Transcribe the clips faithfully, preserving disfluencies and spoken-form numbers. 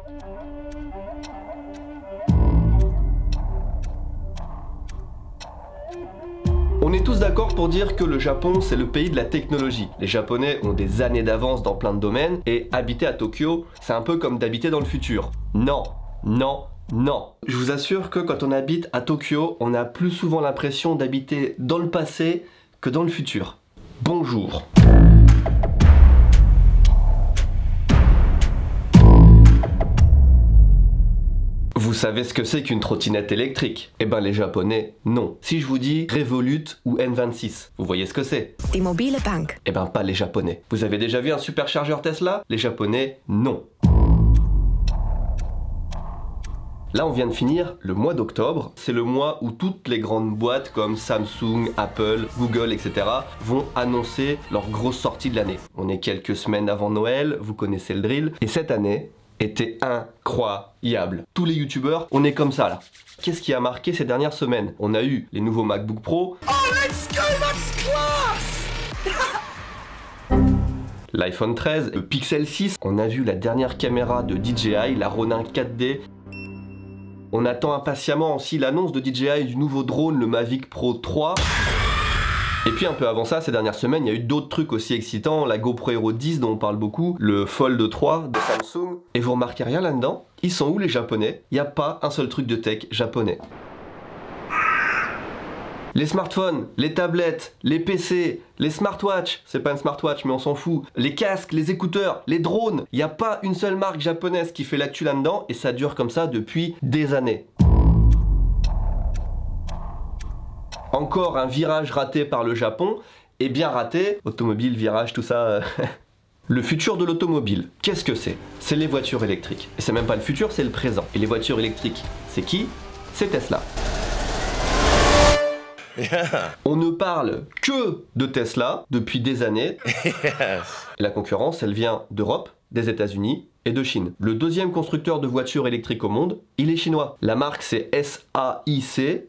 On est tous d'accord pour dire que le Japon, c'est le pays de la technologie. Les Japonais ont des années d'avance dans plein de domaines, et habiter à Tokyo, c'est un peu comme d'habiter dans le futur. Non, non, non. Je vous assure que quand on habite à Tokyo, on a plus souvent l'impression d'habiter dans le passé que dans le futur. Bonjour. Vous savez ce que c'est qu'une trottinette électrique? Eh ben les Japonais, non. Si je vous dis Revolut ou N vingt-six, vous voyez ce que c'est? Die mobile Bank. Eh ben pas les Japonais. Vous avez déjà vu un superchargeur Tesla? Les Japonais, non. Là on vient de finir le mois d'octobre, c'est le mois où toutes les grandes boîtes comme Samsung, Apple, Google, et cetera vont annoncer leur grosse sortie de l'année. On est quelques semaines avant Noël, vous connaissez le drill, et cette année était incroyable. Tous les youtubeurs, on est comme ça là. Qu'est-ce qui a marqué ces dernières semaines? On a eu les nouveaux MacBook Pro. Oh let's go, that's class. L'iPhone treize, le Pixel six. On a vu la dernière caméra de D J I, la Ronin quatre D. On attend impatiemment aussi l'annonce de D J I du nouveau drone, le Mavic Pro trois. Et puis un peu avant ça, ces dernières semaines, il y a eu d'autres trucs aussi excitants, la GoPro Hero dix dont on parle beaucoup, le Fold trois de Samsung. Et vous remarquez rien là-dedans? Ils sont où les Japonais? Il n'y a pas un seul truc de tech japonais. Les smartphones, les tablettes, les P C, les smartwatches, c'est pas une smartwatch mais on s'en fout, les casques, les écouteurs, les drones, il n'y a pas une seule marque japonaise qui fait l'actu là-dedans et ça dure comme ça depuis des années. Encore un virage raté par le Japon, et bien raté, automobile, virage, tout ça. Euh... Le futur de l'automobile, qu'est-ce que c'est? C'est les voitures électriques. Et c'est même pas le futur, c'est le présent. Et les voitures électriques, c'est qui? C'est Tesla. Yeah. On ne parle que de Tesla depuis des années. Yes. La concurrence, elle vient d'Europe, des États-Unis et de Chine. Le deuxième constructeur de voitures électriques au monde, il est chinois. La marque, c'est S A I C.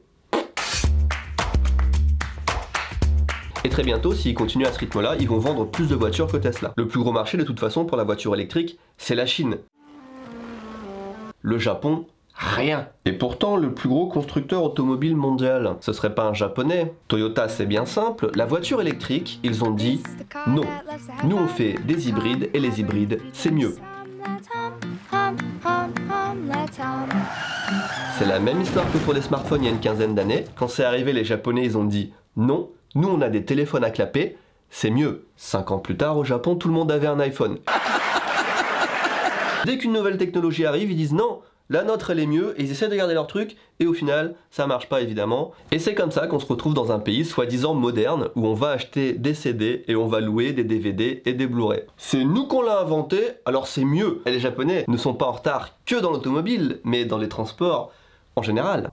Et très bientôt, s'ils continuent à ce rythme-là, ils vont vendre plus de voitures que Tesla. Le plus gros marché de toute façon pour la voiture électrique, c'est la Chine. Le Japon, rien. Et pourtant, le plus gros constructeur automobile mondial, ce serait pas un japonais? Toyota, c'est bien simple. La voiture électrique, ils ont dit non. Nous, on fait des hybrides et les hybrides, c'est mieux. C'est la même histoire que pour les smartphones il y a une quinzaine d'années. Quand c'est arrivé, les Japonais, ils ont dit non. Nous, on a des téléphones à clapper, c'est mieux. Cinq ans plus tard, au Japon, tout le monde avait un iPhone. Dès qu'une nouvelle technologie arrive, ils disent non, la nôtre, elle est mieux, et ils essaient de garder leur truc, et au final, ça marche pas évidemment. Et c'est comme ça qu'on se retrouve dans un pays soi-disant moderne, où on va acheter des C D, et on va louer des D V D et des Blu-ray. C'est nous qu'on l'a inventé, alors c'est mieux. Et les Japonais ne sont pas en retard que dans l'automobile, mais dans les transports en général.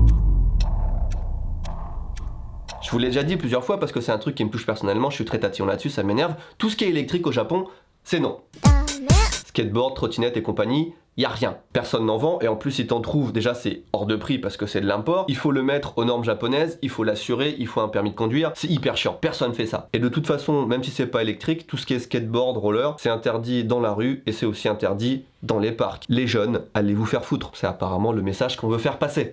Je vous l'ai déjà dit plusieurs fois parce que c'est un truc qui me touche personnellement, je suis très tatillon là-dessus, ça m'énerve. Tout ce qui est électrique au Japon, c'est non. Skateboard, trottinette et compagnie, y a rien. Personne n'en vend et en plus ils t'en trouvent, déjà c'est hors de prix parce que c'est de l'import. Il faut le mettre aux normes japonaises, il faut l'assurer, il faut un permis de conduire, c'est hyper chiant, personne fait ça. Et de toute façon, même si c'est pas électrique, tout ce qui est skateboard, roller, c'est interdit dans la rue et c'est aussi interdit dans les parcs. Les jeunes, allez vous faire foutre, c'est apparemment le message qu'on veut faire passer.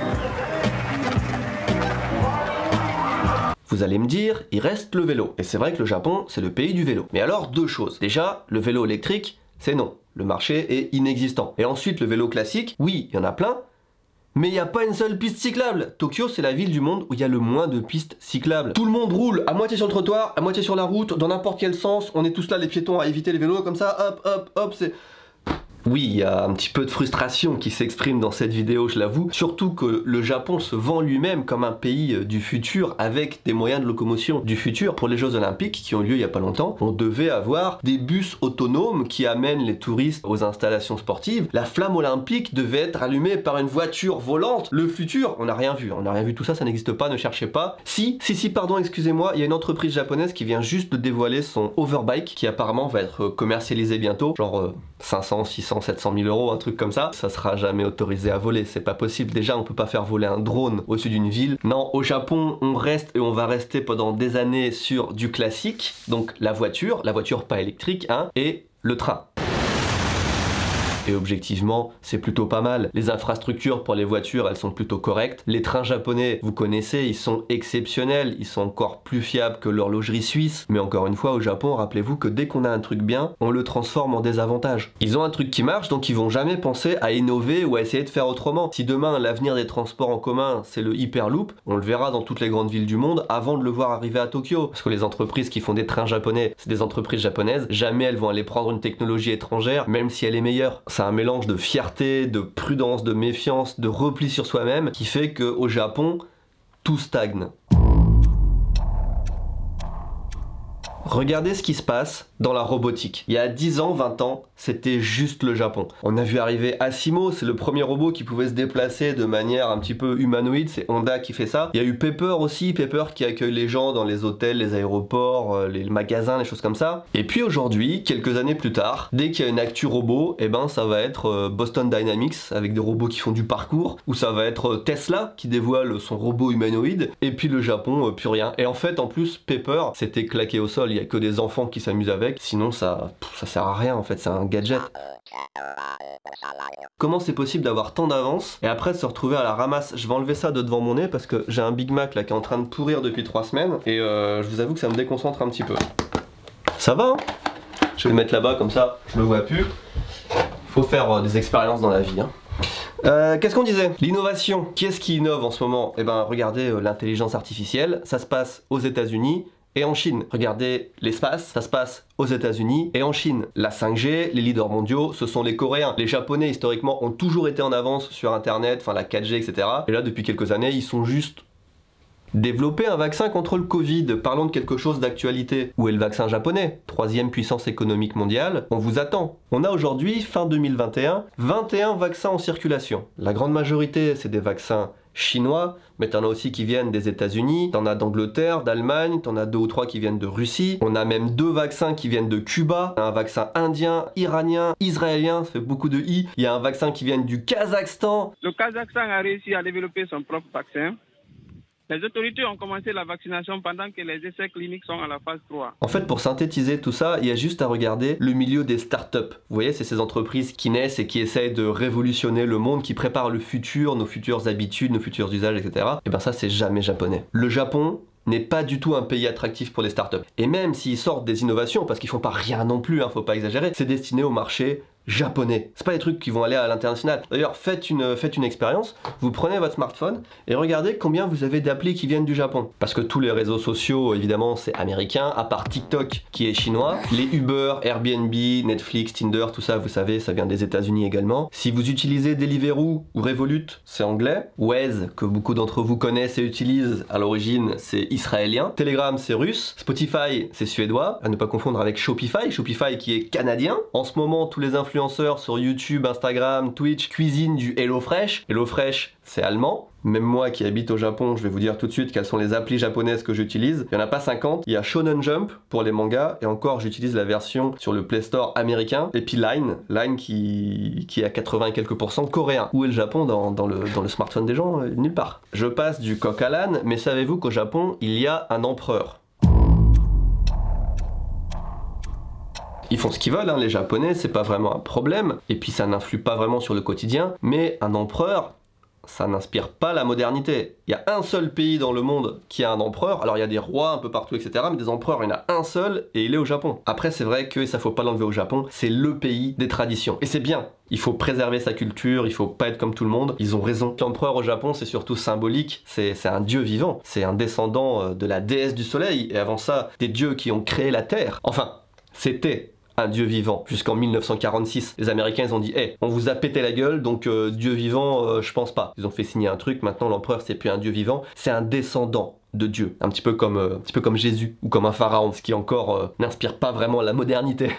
Vous allez me dire, il reste le vélo. Et c'est vrai que le Japon, c'est le pays du vélo. Mais alors, deux choses. Déjà, le vélo électrique, c'est non. Le marché est inexistant. Et ensuite, le vélo classique, oui, il y en a plein, mais il n'y a pas une seule piste cyclable. Tokyo, c'est la ville du monde où il y a le moins de pistes cyclables. Tout le monde roule à moitié sur le trottoir, à moitié sur la route, dans n'importe quel sens. On est tous là, les piétons, à éviter les vélos comme ça, hop, hop, hop, c'est... Oui, il y a un petit peu de frustration qui s'exprime dans cette vidéo, je l'avoue. Surtout que le Japon se vend lui-même comme un pays du futur avec des moyens de locomotion du futur. Pour les Jeux Olympiques qui ont lieu il y a pas longtemps, on devait avoir des bus autonomes qui amènent les touristes aux installations sportives. La flamme olympique devait être allumée par une voiture volante. Le futur, on n'a rien vu. On n'a rien vu, tout ça, ça n'existe pas, ne cherchez pas. Si, si, si, pardon, excusez-moi, il y a une entreprise japonaise qui vient juste de dévoiler son Overbike qui apparemment va être commercialisé bientôt, genre euh, cinq cents, six cents, sept cent mille euros, un truc comme ça. Ça sera jamais autorisé à voler, c'est pas possible. Déjà, on peut pas faire voler un drone au-dessus d'une ville. Non, au Japon, on reste et on va rester pendant des années sur du classique, donc la voiture, la voiture pas électrique, hein, et le train. Et objectivement, c'est plutôt pas mal. Les infrastructures pour les voitures, elles sont plutôt correctes. Les trains japonais, vous connaissez, ils sont exceptionnels. Ils sont encore plus fiables que l'horlogerie suisse. Mais encore une fois, au Japon, rappelez-vous que dès qu'on a un truc bien, on le transforme en désavantage. Ils ont un truc qui marche, donc ils vont jamais penser à innover ou à essayer de faire autrement. Si demain, l'avenir des transports en commun, c'est le Hyperloop, on le verra dans toutes les grandes villes du monde avant de le voir arriver à Tokyo. Parce que les entreprises qui font des trains japonais, c'est des entreprises japonaises. Jamais elles vont aller prendre une technologie étrangère, même si elle est meilleure. C'est un mélange de fierté, de prudence, de méfiance, de repli sur soi-même, qui fait qu'au Japon, tout stagne. Regardez ce qui se passe dans la robotique. Il y a dix ans, vingt ans, c'était juste le Japon. On a vu arriver Asimo, c'est le premier robot qui pouvait se déplacer de manière un petit peu humanoïde, c'est Honda qui fait ça. Il y a eu Pepper aussi, Pepper qui accueille les gens dans les hôtels, les aéroports, les magasins, les choses comme ça. Et puis aujourd'hui, quelques années plus tard, dès qu'il y a une actu robot, eh ben ça va être Boston Dynamics avec des robots qui font du parcours, ou ça va être Tesla qui dévoile son robot humanoïde, et puis le Japon, plus rien. Et en fait, en plus, Pepper, c'était claqué au sol, il y a que des enfants qui s'amusent avec, sinon ça, ça sert à rien en fait, c'est un gadget. Comment c'est possible d'avoir tant d'avance et après de se retrouver à la ramasse? Je vais enlever ça de devant mon nez parce que j'ai un Big Mac là qui est en train de pourrir depuis trois semaines et euh, je vous avoue que ça me déconcentre un petit peu. Ça va hein? Je vais le mettre là-bas comme ça, je le vois plus. Faut faire euh, des expériences dans la vie hein. Euh, Qu'est-ce qu'on disait? L'innovation. Qui est-ce qui innove en ce moment? Eh ben regardez euh, l'intelligence artificielle, ça se passe aux États-Unis et en Chine. Regardez l'espace, ça se passe aux États-Unis et en Chine. La cinq G, les leaders mondiaux, ce sont les Coréens. Les Japonais, historiquement, ont toujours été en avance sur Internet, enfin la quatre G, et cetera. Et là, depuis quelques années, ils sont juste développer un vaccin contre le Covid. Parlons de quelque chose d'actualité. Où est le vaccin japonais? Troisième puissance économique mondiale. On vous attend. On a aujourd'hui, fin deux mille vingt et un, vingt et un vaccins en circulation. La grande majorité, c'est des vaccins chinois, mais t'en as aussi qui viennent des États-Unis, t'en as d'Angleterre, d'Allemagne, t'en as deux ou trois qui viennent de Russie. On a même deux vaccins qui viennent de Cuba, un vaccin indien, iranien, israélien, ça fait beaucoup de i. Il y a un vaccin qui vient du Kazakhstan. Le Kazakhstan a réussi à développer son propre vaccin. Les autorités ont commencé la vaccination pendant que les essais cliniques sont à la phase trois. En fait, pour synthétiser tout ça, il y a juste à regarder le milieu des startups. Vous voyez, c'est ces entreprises qui naissent et qui essayent de révolutionner le monde, qui préparent le futur, nos futures habitudes, nos futurs usages, et cetera. Et ben ça, c'est jamais japonais. Le Japon n'est pas du tout un pays attractif pour les startups. Et même s'ils sortent des innovations, parce qu'ils font pas rien non plus, hein, faut pas exagérer, c'est destiné au marché japonais. C'est pas des trucs qui vont aller à l'international. D'ailleurs, faites une, faites une expérience, vous prenez votre smartphone et regardez combien vous avez d'applis qui viennent du Japon. Parce que tous les réseaux sociaux, évidemment, c'est américain, à part TikTok qui est chinois. Les Uber, Airbnb, Netflix, Tinder, tout ça, vous savez, ça vient des États-Unis également. Si vous utilisez Deliveroo ou Revolut, c'est anglais. Waze, que beaucoup d'entre vous connaissent et utilisent, à l'origine, c'est israélien. Telegram, c'est russe. Spotify, c'est suédois. À ne pas confondre avec Shopify. Shopify qui est canadien. En ce moment, tous les influenceurs sur YouTube, Instagram, Twitch cuisinent du HelloFresh. HelloFresh, c'est allemand. Même moi qui habite au Japon, je vais vous dire tout de suite quelles sont les applis japonaises que j'utilise. Il n'y en a pas cinquante. Il y a Shonen Jump pour les mangas. Et encore, j'utilise la version sur le Play Store américain. Et puis Line, Line qui, qui est à quatre-vingts et quelques pourcents coréen. Où est le Japon dans, dans, le, dans le smartphone des gens? Nulle part. Je passe du coq à l'âne, mais savez-vous qu'au Japon, il y a un empereur? Ils font ce qu'ils veulent, hein, les Japonais, c'est pas vraiment un problème, et puis ça n'influe pas vraiment sur le quotidien, mais un empereur, ça n'inspire pas la modernité. Il y a un seul pays dans le monde qui a un empereur, alors il y a des rois un peu partout, et cetera, mais des empereurs, il y en a un seul, et il est au Japon. Après, c'est vrai que ça faut pas l'enlever au Japon, c'est le pays des traditions, et c'est bien. Il faut préserver sa culture, il faut pas être comme tout le monde. Ils ont raison. L'empereur au Japon, c'est surtout symbolique. C'est un dieu vivant. C'est un descendant de la déesse du soleil. Et avant ça, des dieux qui ont créé la Terre. Enfin, c'était un dieu vivant jusqu'en mille neuf cent quarante-six. Les Américains ils ont dit hey, on vous a pété la gueule donc euh, dieu vivant euh, je pense pas. Ils ont fait signer un truc, maintenant l'empereur c'est plus un dieu vivant, c'est un descendant de Dieu, un petit peu comme euh, un petit peu comme Jésus ou comme un pharaon, ce qui encore euh, n'inspire pas vraiment la modernité.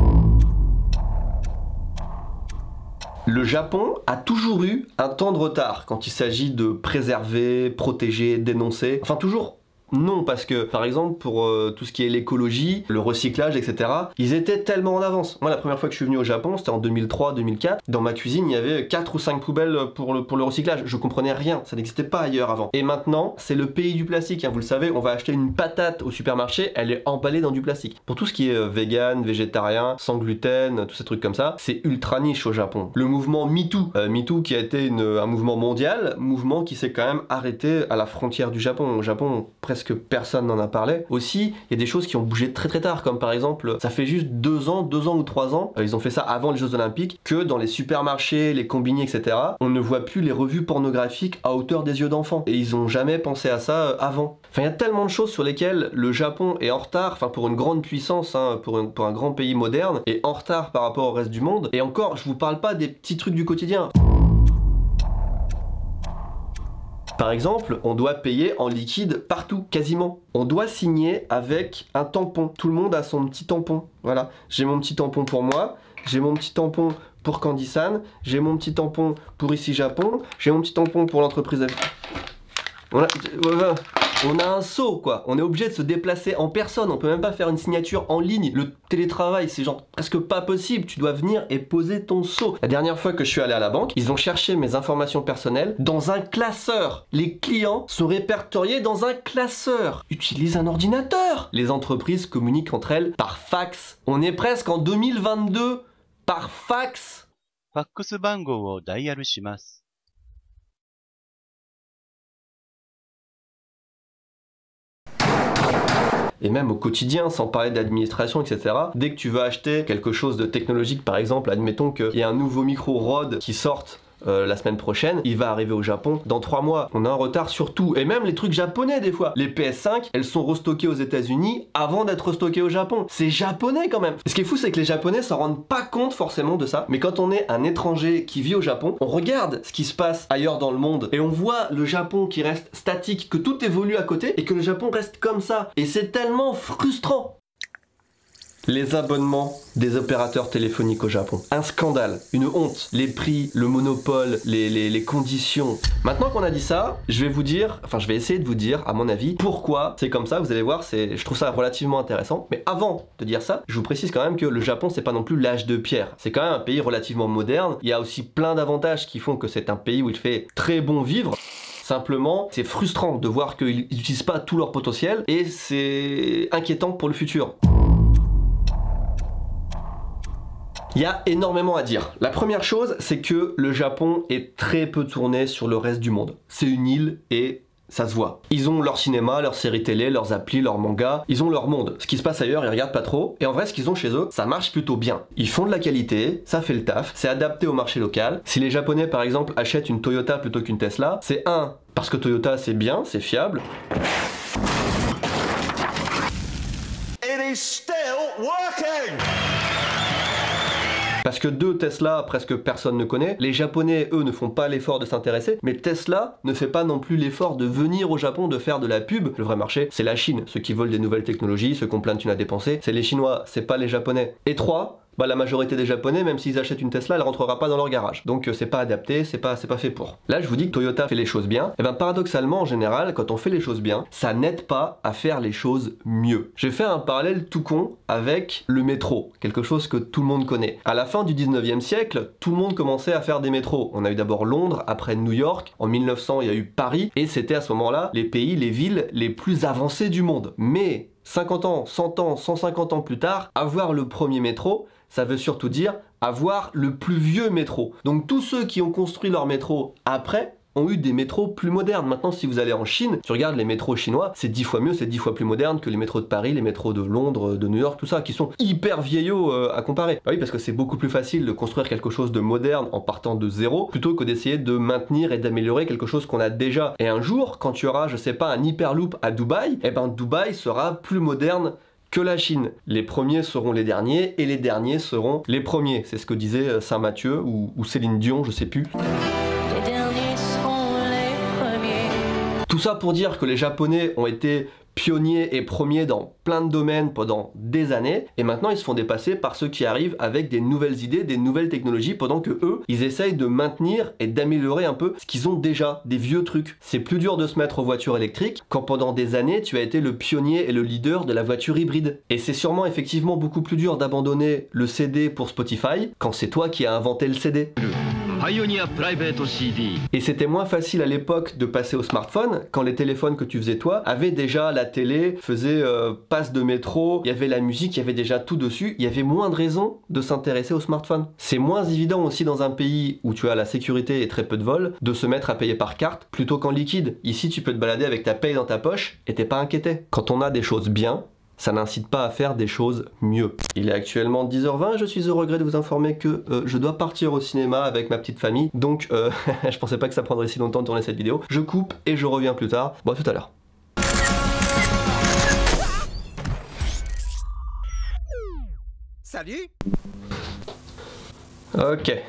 Le Japon a toujours eu un temps de retard quand il s'agit de préserver, protéger, dénoncer, enfin toujours non, parce que par exemple pour euh, tout ce qui est l'écologie, le recyclage, et cetera, ils étaient tellement en avance. Moi la première fois que je suis venu au Japon, c'était en deux mille trois deux mille quatre, dans ma cuisine il y avait quatre ou cinq poubelles pour le, pour le recyclage, je comprenais rien, ça n'existait pas ailleurs avant. Et maintenant, c'est le pays du plastique, hein, vous le savez, on va acheter une patate au supermarché, elle est emballée dans du plastique. Pour tout ce qui est euh, vegan, végétarien, sans gluten, tous ces trucs comme ça, c'est ultra niche au Japon. Le mouvement MeToo, euh, MeToo qui a été une, un mouvement mondial, mouvement qui s'est quand même arrêté à la frontière du Japon. Au Japon, presque personne n'en a parlé. Aussi, il y a des choses qui ont bougé très très tard, comme par exemple, ça fait juste deux ans, deux ans ou trois ans, euh, ils ont fait ça avant les Jeux Olympiques, que dans les supermarchés, les combini, et cetera, on ne voit plus les revues pornographiques à hauteur des yeux d'enfants. Et ils ont jamais pensé à ça euh, avant. Enfin, il y a tellement de choses sur lesquelles le Japon est en retard, enfin pour une grande puissance, hein, pour, une, pour un grand pays moderne, est en retard par rapport au reste du monde. Et encore, je vous parle pas des petits trucs du quotidien. Par exemple, on doit payer en liquide partout, quasiment. On doit signer avec un tampon. Tout le monde a son petit tampon. Voilà, j'ai mon petit tampon pour moi, j'ai mon petit tampon pour Candy-san, j'ai mon petit tampon pour ici Japon, j'ai mon petit tampon pour l'entreprise. On a... On a un sceau quoi, on est obligé de se déplacer en personne, on peut même pas faire une signature en ligne. Le télétravail c'est genre presque pas possible, tu dois venir et poser ton sceau. La dernière fois que je suis allé à la banque, ils ont cherché mes informations personnelles dans un classeur. Les clients sont répertoriés dans un classeur. Utilise un ordinateur. Les entreprises communiquent entre elles par fax. On est presque en deux mille vingt-deux, par fax. ファックス番号をダイヤルします。 Et même au quotidien, sans parler d'administration, et cetera. Dès que tu vas acheter quelque chose de technologique, par exemple, admettons qu'il y a un nouveau micro Rode qui sorte Euh, la semaine prochaine, il va arriver au Japon dans trois mois. On a un retard sur tout. Et même les trucs japonais des fois. Les P S cinq, elles sont restockées aux États-Unis avant d'être restockées au Japon. C'est japonais quand même. Et ce qui est fou, c'est que les Japonais s'en rendent pas compte forcément de ça. Mais quand on est un étranger qui vit au Japon, on regarde ce qui se passe ailleurs dans le monde et on voit le Japon qui reste statique, que tout évolue à côté et que le Japon reste comme ça. Et c'est tellement frustrant. Les abonnements des opérateurs téléphoniques au Japon. Un scandale, une honte. Les prix, le monopole, les, les, les conditions. Maintenant qu'on a dit ça, je vais vous dire, enfin je vais essayer de vous dire, à mon avis, pourquoi c'est comme ça. Vous allez voir, c'est, je trouve ça relativement intéressant. Mais avant de dire ça, je vous précise quand même que le Japon, c'est pas non plus l'âge de pierre. C'est quand même un pays relativement moderne. Il y a aussi plein d'avantages qui font que c'est un pays où il fait très bon vivre. Simplement, c'est frustrant de voir qu'ils n'utilisent pas tout leur potentiel et c'est inquiétant pour le futur. Il y a énormément à dire. La première chose, c'est que le Japon est très peu tourné sur le reste du monde. C'est une île et ça se voit. Ils ont leur cinéma, leurs séries télé, leurs applis, leurs mangas, ils ont leur monde. Ce qui se passe ailleurs, ils regardent pas trop. Et en vrai, ce qu'ils ont chez eux, ça marche plutôt bien. Ils font de la qualité, ça fait le taf, c'est adapté au marché local. Si les Japonais, par exemple, achètent une Toyota plutôt qu'une Tesla, c'est un, parce que Toyota, c'est bien, c'est fiable. It is still working! Parce que deux, Tesla, presque personne ne connaît. Les Japonais, eux, ne font pas l'effort de s'intéresser. Mais Tesla ne fait pas non plus l'effort de venir au Japon, de faire de la pub. Le vrai marché, c'est la Chine. Ceux qui veulent des nouvelles technologies, ceux qui ont plein de thunes à dépenser, c'est les Chinois, c'est pas les Japonais. Et trois, bah, la majorité des Japonais, même s'ils achètent une Tesla, elle rentrera pas dans leur garage. Donc euh, c'est pas adapté, c'est pas, c'est pas fait pour. Là, je vous dis que Toyota fait les choses bien. Et ben paradoxalement, en général, quand on fait les choses bien, ça n'aide pas à faire les choses mieux. J'ai fait un parallèle tout con avec le métro, quelque chose que tout le monde connaît. À la fin du dix-neuvième siècle, tout le monde commençait à faire des métros. On a eu d'abord Londres, après New York. En mille neuf cents, il y a eu Paris. Et c'était à ce moment-là les pays, les villes les plus avancées du monde. Mais cinquante ans, cent ans, cent cinquante ans plus tard, avoir le premier métro, ça veut surtout dire avoir le plus vieux métro. Donc tous ceux qui ont construit leur métro après ont eu des métros plus modernes. Maintenant, si vous allez en Chine, tu regardes les métros chinois, c'est dix fois mieux, c'est dix fois plus moderne que les métros de Paris, les métros de Londres, de New York, tout ça, qui sont hyper vieillots euh, à comparer. Bah oui, parce que c'est beaucoup plus facile de construire quelque chose de moderne en partant de zéro, plutôt que d'essayer de maintenir et d'améliorer quelque chose qu'on a déjà. Et un jour, quand tu auras, je sais pas, un Hyperloop à Dubaï, eh ben Dubaï sera plus moderne que la Chine. Les premiers seront les derniers et les derniers seront les premiers. C'est ce que disait Saint Mathieu ou, ou Céline Dion, je sais plus. Les derniers seront les premiers. Tout Tout ça pour dire que les Japonais ont été pionniers et premiers dans plein de domaines pendant des années, et maintenant ils se font dépasser par ceux qui arrivent avec des nouvelles idées, des nouvelles technologies, pendant que eux, ils essayent de maintenir et d'améliorer un peu ce qu'ils ont déjà, des vieux trucs. C'est plus dur de se mettre aux voitures électriques quand pendant des années tu as été le pionnier et le leader de la voiture hybride. Et c'est sûrement effectivement beaucoup plus dur d'abandonner le C D pour Spotify quand c'est toi qui as inventé le C D. Et c'était moins facile à l'époque de passer au smartphone quand les téléphones que tu faisais toi avaient déjà la télé, faisaient euh, passe de métro, il y avait la musique, il y avait déjà tout dessus, il y avait moins de raisons de s'intéresser au smartphone. C'est moins évident aussi dans un pays où tu as la sécurité et très peu de vols de se mettre à payer par carte plutôt qu'en liquide. Ici tu peux te balader avec ta paye dans ta poche et t'es pas inquiété. Quand on a des choses bien, ça n'incite pas à faire des choses mieux. Il est actuellement dix heures vingt, je suis au regret de vous informer que euh, je dois partir au cinéma avec ma petite famille, donc euh, je pensais pas que ça prendrait si longtemps de tourner cette vidéo. Je coupe et je reviens plus tard. Bon, à tout à l'heure. Salut. Ok.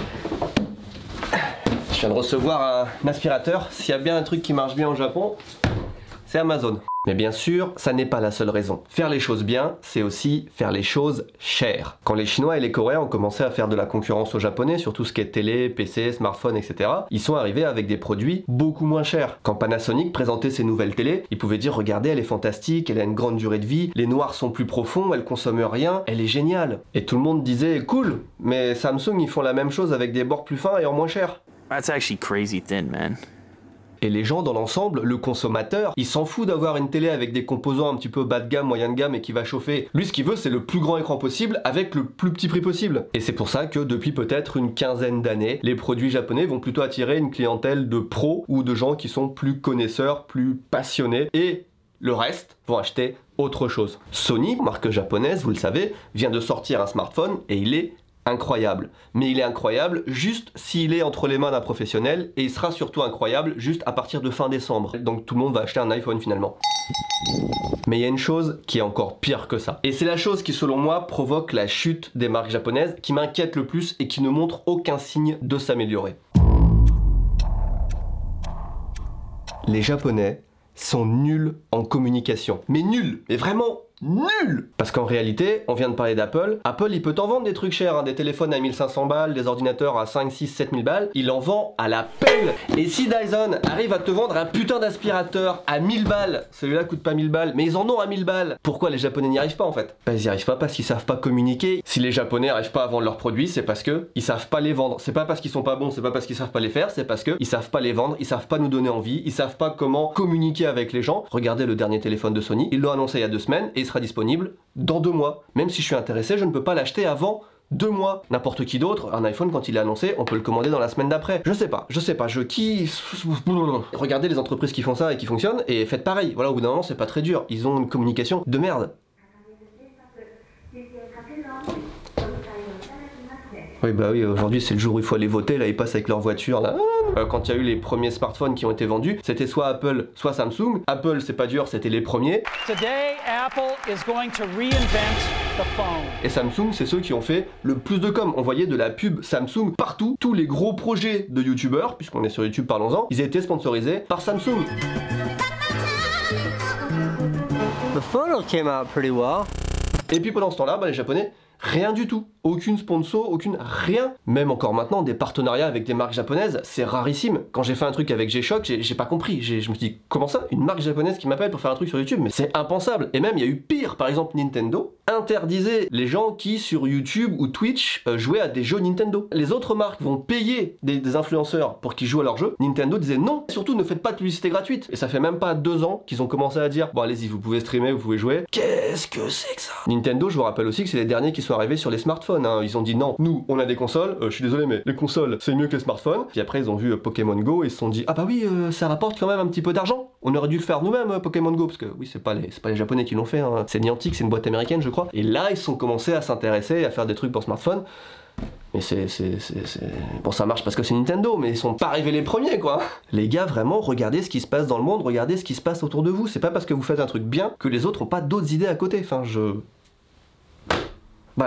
Je viens de recevoir un aspirateur. S'il y a bien un truc qui marche bien au Japon, c'est Amazon. Mais bien sûr, ça n'est pas la seule raison. Faire les choses bien, c'est aussi faire les choses chères. Quand les Chinois et les Coréens ont commencé à faire de la concurrence aux Japonais sur tout ce qui est télé, P C, smartphone, et cetera, ils sont arrivés avec des produits beaucoup moins chers. Quand Panasonic présentait ses nouvelles télés, ils pouvaient dire regardez, elle est fantastique, elle a une grande durée de vie, les noirs sont plus profonds, elle consomme rien, elle est géniale. Et tout le monde disait cool, mais Samsung ils font la même chose avec des bords plus fins et en moins cher. That's actually crazy thin, man. Et les gens dans l'ensemble, le consommateur, il s'en fout d'avoir une télé avec des composants un petit peu bas de gamme, moyen de gamme et qui va chauffer. Lui ce qu'il veut c'est le plus grand écran possible avec le plus petit prix possible. Et c'est pour ça que depuis peut-être une quinzaine d'années, les produits japonais vont plutôt attirer une clientèle de pros ou de gens qui sont plus connaisseurs, plus passionnés et le reste vont acheter autre chose. Sony, marque japonaise, vous le savez, vient de sortir un smartphone et il est incroyable. Mais il est incroyable juste s'il est entre les mains d'un professionnel et il sera surtout incroyable juste à partir de fin décembre. Donc tout le monde va acheter un iPhone finalement. Mais il y a une chose qui est encore pire que ça. Et c'est la chose qui selon moi provoque la chute des marques japonaises qui m'inquiète le plus et qui ne montre aucun signe de s'améliorer. Les Japonais sont nuls en communication. Mais nuls, mais vraiment nul. Parce qu'en réalité, on vient de parler d'Apple. Apple, il peut t'en vendre des trucs chers, hein, des téléphones à mille cinq cents balles, des ordinateurs à cinq, six, sept mille balles. Il en vend à la pelle. Et si Dyson arrive à te vendre un putain d'aspirateur à mille balles, celui-là coûte pas mille balles, mais ils en ont à mille balles. Pourquoi les Japonais n'y arrivent pas en fait? Bah, ils n'y arrivent pas parce qu'ils savent pas communiquer. Si les Japonais n'arrivent pas à vendre leurs produits, c'est parce que ils savent pas les vendre. C'est pas parce qu'ils sont pas bons, c'est pas parce qu'ils savent pas les faire, c'est parce que ils savent pas les vendre, ils savent pas nous donner envie, ils savent pas comment communiquer avec les gens. Regardez le dernier téléphone de Sony, ils l'ont annoncé il y a deux semaines et il sera disponible dans deux mois. Même si je suis intéressé, je ne peux pas l'acheter avant deux mois. N'importe qui d'autre, un iPhone quand il est annoncé, on peut le commander dans la semaine d'après. Je sais pas, je sais pas, je kiffe. Regardez les entreprises qui font ça et qui fonctionnent et faites pareil. Voilà, au bout d'un moment, c'est pas très dur. Ils ont une communication de merde. Oui bah oui, aujourd'hui c'est le jour où il faut aller voter, là ils passent avec leur voiture là. Euh, quand il y a eu les premiers smartphones qui ont été vendus, c'était soit Apple, soit Samsung. Apple c'est pas dur, c'était les premiers. Today, Apple is going to reinvent the phone. Et Samsung c'est ceux qui ont fait le plus de com. On voyait de la pub Samsung partout. Tous les gros projets de youtubeurs, puisqu'on est sur YouTube parlons-en, ils étaient sponsorisés par Samsung. The photo came out pretty well. Et puis pendant ce temps-là, bah, les Japonais, rien du tout. Aucune sponsor, aucune rien. Même encore maintenant, des partenariats avec des marques japonaises, c'est rarissime. Quand j'ai fait un truc avec G-Shock, j'ai pas compris. Je me suis dit, comment ça? Une marque japonaise qui m'appelle pour faire un truc sur YouTube? Mais c'est impensable. Et même, il y a eu pire. Par exemple, Nintendo interdisait les gens qui, sur YouTube ou Twitch, euh, jouaient à des jeux Nintendo. Les autres marques vont payer des, des influenceurs pour qu'ils jouent à leurs jeux. Nintendo disait non. Surtout, ne faites pas de publicité gratuite. Et ça fait même pas deux ans qu'ils ont commencé à dire, bon, allez-y, vous pouvez streamer, vous pouvez jouer. Qu'est-ce que c'est que ça? Nintendo, je vous rappelle aussi que c'est les derniers qui sont arrivés sur les smartphones. Hein. Ils ont dit non, nous on a des consoles, euh, je suis désolé mais les consoles c'est mieux que les smartphones. Puis après ils ont vu euh, Pokémon Go et ils se sont dit ah bah oui euh, ça rapporte quand même un petit peu d'argent. On aurait dû le faire nous-mêmes euh, Pokémon Go parce que oui c'est pas les c'est pas les Japonais qui l'ont fait, hein. C'est Niantic, c'est une boîte américaine je crois. Et là ils sont commencés à s'intéresser et à faire des trucs pour smartphone. Mais c'est, c'est, c'est, c'est... Bon ça marche parce que c'est Nintendo, mais ils sont pas arrivés les premiers quoi. Les gars vraiment regardez ce qui se passe dans le monde, regardez ce qui se passe autour de vous. C'est pas parce que vous faites un truc bien que les autres ont pas d'autres idées à côté. Enfin je... Voilà.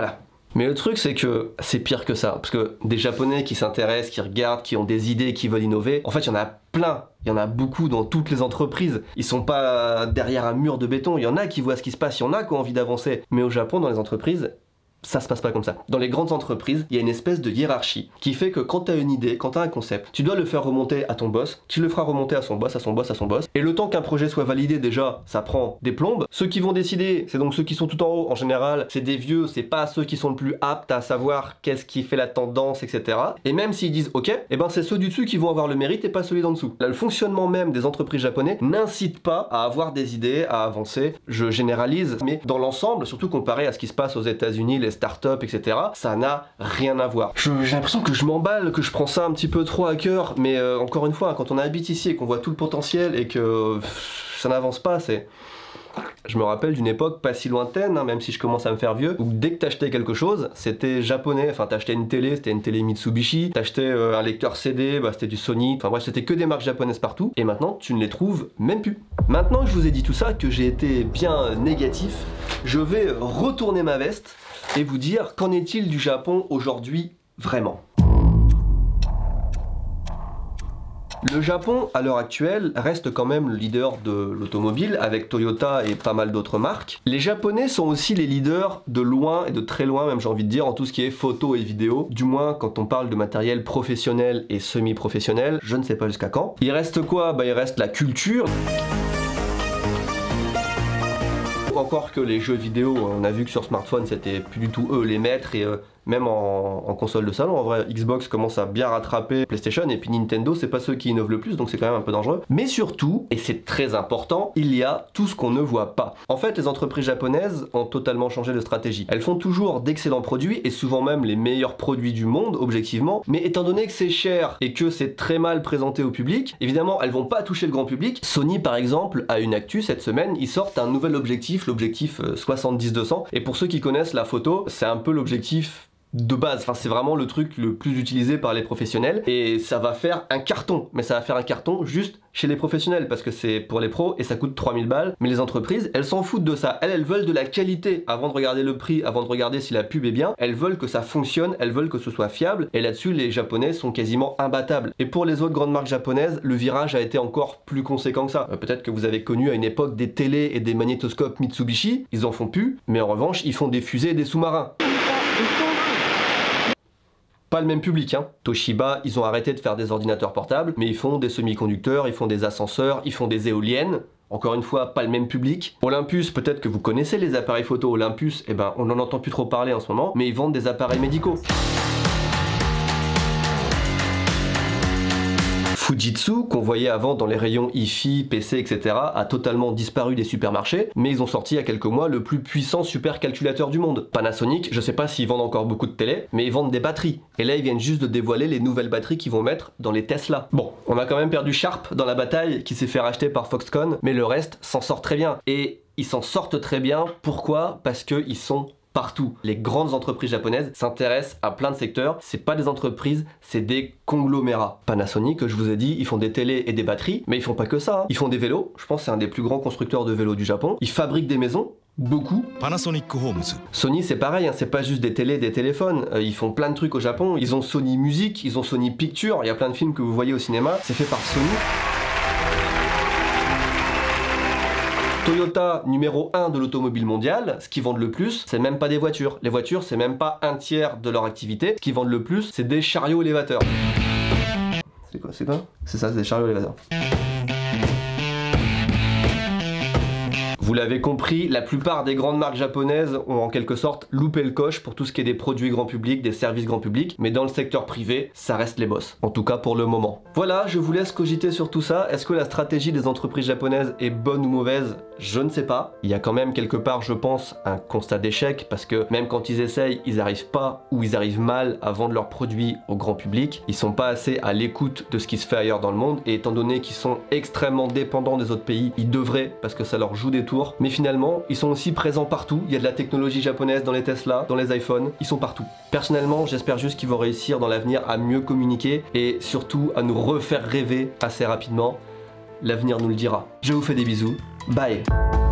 Mais le truc c'est que c'est pire que ça, parce que des Japonais qui s'intéressent, qui regardent, qui ont des idées, qui veulent innover, en fait il y en a plein, il y en a beaucoup dans toutes les entreprises. Ils sont pas derrière un mur de béton, il y en a qui voient ce qui se passe, il y en a qui ont envie d'avancer. Mais au Japon, dans les entreprises, ça se passe pas comme ça. Dans les grandes entreprises, il y a une espèce de hiérarchie qui fait que quand tu as une idée, quand tu as un concept, tu dois le faire remonter à ton boss, tu le feras remonter à son boss, à son boss, à son boss. Et le temps qu'un projet soit validé, déjà, ça prend des plombes. Ceux qui vont décider, c'est donc ceux qui sont tout en haut. En général, c'est des vieux, c'est pas ceux qui sont le plus aptes à savoir qu'est-ce qui fait la tendance, et cetera. Et même s'ils disent OK, eh ben c'est ceux du dessus qui vont avoir le mérite et pas celui d'en dessous. Là, le fonctionnement même des entreprises japonaises n'incite pas à avoir des idées, à avancer. Je généralise, mais dans l'ensemble, surtout comparé à ce qui se passe aux États-Unis, les startups, et cetera, ça n'a rien à voir. J'ai l'impression que je m'emballe, que je prends ça un petit peu trop à cœur, mais euh, encore une fois, quand on habite ici et qu'on voit tout le potentiel et que pff, ça n'avance pas, c'est... Je me rappelle d'une époque pas si lointaine, hein, même si je commence à me faire vieux, où dès que t'achetais quelque chose, c'était japonais. Enfin, t'achetais une télé, c'était une télé Mitsubishi, t'achetais euh, un lecteur C D, bah, c'était du Sony, enfin bref, c'était que des marques japonaises partout, et maintenant, tu ne les trouves même plus. Maintenant que je vous ai dit tout ça, que j'ai été bien négatif, je vais retourner ma veste et vous dire qu'en est-il du Japon aujourd'hui vraiment. Le Japon, à l'heure actuelle, reste quand même le leader de l'automobile, avec Toyota et pas mal d'autres marques. Les Japonais sont aussi les leaders de loin et de très loin, même j'ai envie de dire, en tout ce qui est photo et vidéo. Du moins, quand on parle de matériel professionnel et semi-professionnel, je ne sais pas jusqu'à quand. Il reste quoi? Bah, il reste la culture. Encore que les jeux vidéo, on a vu que sur smartphone, c'était plus du tout eux les maîtres, et euh, même en, en console de salon, en vrai, Xbox commence à bien rattraper PlayStation, et puis Nintendo, c'est pas ceux qui innovent le plus, donc c'est quand même un peu dangereux. Mais surtout, et c'est très important, il y a tout ce qu'on ne voit pas. En fait, les entreprises japonaises ont totalement changé de stratégie. Elles font toujours d'excellents produits, et souvent même les meilleurs produits du monde, objectivement, mais étant donné que c'est cher et que c'est très mal présenté au public, évidemment, elles vont pas toucher le grand public. Sony, par exemple, a une actu cette semaine, ils sortent un nouvel objectif, l'objectif soixante-dix deux cents, et pour ceux qui connaissent la photo, c'est un peu l'objectif de base, enfin c'est vraiment le truc le plus utilisé par les professionnels, et ça va faire un carton, mais ça va faire un carton juste chez les professionnels, parce que c'est pour les pros et ça coûte trois mille balles, mais les entreprises, elles s'en foutent de ça, elles, elles veulent de la qualité, avant de regarder le prix, avant de regarder si la pub est bien, elles veulent que ça fonctionne, elles veulent que ce soit fiable, et là-dessus les Japonais sont quasiment imbattables. Et pour les autres grandes marques japonaises, le virage a été encore plus conséquent que ça. Euh, peut-être que vous avez connu à une époque des télés et des magnétoscopes Mitsubishi, ils en font plus, mais en revanche, ils font des fusées et des sous-marins. Pas le même public, hein. Toshiba, ils ont arrêté de faire des ordinateurs portables, mais ils font des semi-conducteurs, ils font des ascenseurs, ils font des éoliennes. Encore une fois, pas le même public. Olympus, peut-être que vous connaissez les appareils photo. Olympus, eh ben, on n'en entend plus trop parler en ce moment, mais ils vendent des appareils médicaux. Fujitsu, qu'on voyait avant dans les rayons hi-fi, P C, et cetera, a totalement disparu des supermarchés, mais ils ont sorti il y a quelques mois le plus puissant supercalculateur du monde. Panasonic, je sais pas s'ils vendent encore beaucoup de télé, mais ils vendent des batteries. Et là, ils viennent juste de dévoiler les nouvelles batteries qu'ils vont mettre dans les Tesla. Bon, on a quand même perdu Sharp dans la bataille, qui s'est fait racheter par Foxconn, mais le reste s'en sort très bien. Et ils s'en sortent très bien, pourquoi? Parce qu'ils sont partout. Les grandes entreprises japonaises s'intéressent à plein de secteurs. C'est pas des entreprises, c'est des conglomérats. Panasonic, je vous ai dit, ils font des télés et des batteries, mais ils font pas que ça, hein. Ils font des vélos. Je pense que c'est un des plus grands constructeurs de vélos du Japon. Ils fabriquent des maisons. Beaucoup. Panasonic Homes. Sony, c'est pareil, hein, c'est pas juste des télés, des téléphones. Euh, ils font plein de trucs au Japon. Ils ont Sony Music, ils ont Sony Pictures. Il y a plein de films que vous voyez au cinéma. C'est fait par Sony. Toyota, numéro un de l'automobile mondiale, ce qu'ils vendent le plus, c'est même pas des voitures. Les voitures, c'est même pas un tiers de leur activité. Ce qu'ils vendent le plus, c'est des chariots élévateurs. C'est quoi, c'est quoi? C'est ça, c'est des chariots élévateurs. Vous l'avez compris, la plupart des grandes marques japonaises ont en quelque sorte loupé le coche pour tout ce qui est des produits grand public, des services grand public, mais dans le secteur privé, ça reste les boss. En tout cas pour le moment. Voilà, je vous laisse cogiter sur tout ça. Est-ce que la stratégie des entreprises japonaises est bonne ou mauvaise? Je ne sais pas. Il y a quand même quelque part, je pense, un constat d'échec, parce que même quand ils essayent, ils n'arrivent pas ou ils arrivent mal à vendre leurs produits au grand public. Ils sont pas assez à l'écoute de ce qui se fait ailleurs dans le monde, et étant donné qu'ils sont extrêmement dépendants des autres pays, ils devraient, parce que ça leur joue des tours. Mais finalement, ils sont aussi présents partout. Il y a de la technologie japonaise dans les Tesla, dans les iPhones, ils sont partout. Personnellement, j'espère juste qu'ils vont réussir dans l'avenir à mieux communiquer et surtout à nous refaire rêver assez rapidement. L'avenir nous le dira. Je vous fais des bisous. Bye.